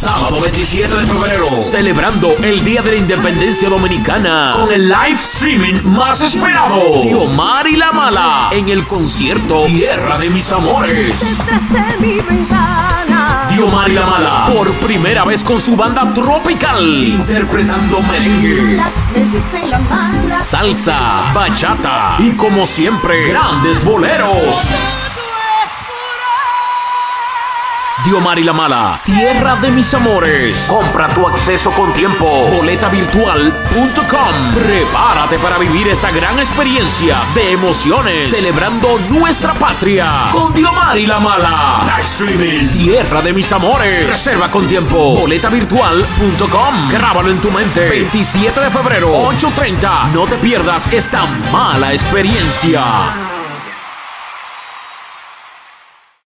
Sábado 27 de febrero, celebrando el Día de la Independencia Dominicana con el live streaming más esperado. Diomar y La Mala en el concierto Tierra de Mis Amores. Desde mi ventana. Diomar y La Mala, por primera vez con su banda tropical, interpretando merengue, Me dicen la mala. salsa, bachata y, como siempre, grandes boleros. Diomar y La Mala, Tierra de Mis Amores. Compra tu acceso con tiempo. Boletavirtual.com. Prepárate para vivir esta gran experiencia de emociones, celebrando nuestra patria con Diomar y La Mala. Live streaming, Tierra de Mis Amores. Reserva con tiempo. Boletavirtual.com. Grábalo en tu mente. 27 de febrero, 8:30. No te pierdas esta mala experiencia.